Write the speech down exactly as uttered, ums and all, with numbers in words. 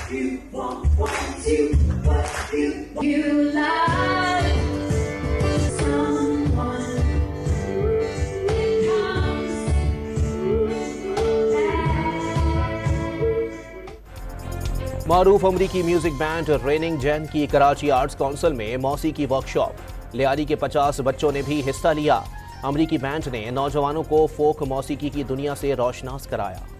मारूफ अमरीकी music band raining Jain की Karachi arts council में मौसीकी वर्कशॉप, लियारी के पचास बच्चों ने भी हिस्सा लिया। अमरीकी बैंड ने नौजवानों को फोक मौसीकी की दुनिया से रोशनास कराया।